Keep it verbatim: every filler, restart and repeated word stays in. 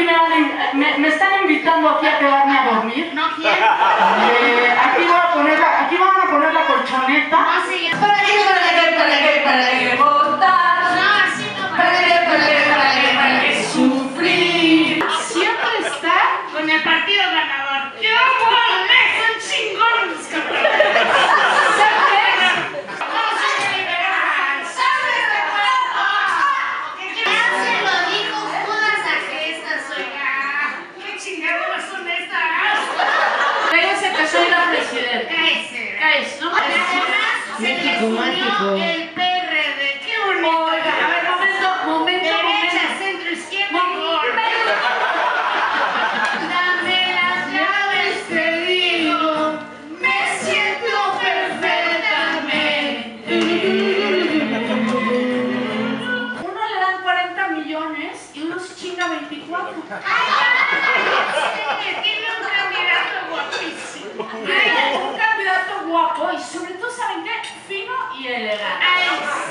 me, van, me, me están invitando aquí a quedarme a dormir. No quiero. Eh, aquí, voy a poner la, aquí van a poner la colchoneta. No, sí. ¿Para qué? ¿Para qué? ¿Para qué? ¿Para qué votar? No, así no. ¿Para qué? ¿Para qué? ¿Para qué? ¿Para qué sufrir? Siempre está Con el partido ganador. ¡Qué mole! ¡Son chingones, cabrón! soy la presidenta. Cállese. Cállese, ¿no? Además, México mágico. el P R D. ¡Qué bonito! Oiga, a ver, momento, momento, Derecha, momento. centro, izquierda, Momento. dame las llaves, te digo. Me siento perfectamente. Uno le dan cuarenta millones y uno se chinga veinticuatro. Tiene un candidato guapísimo. Hay un candidato guapo y sobre todo, ¿saben qué? Fino y elegante. Ay,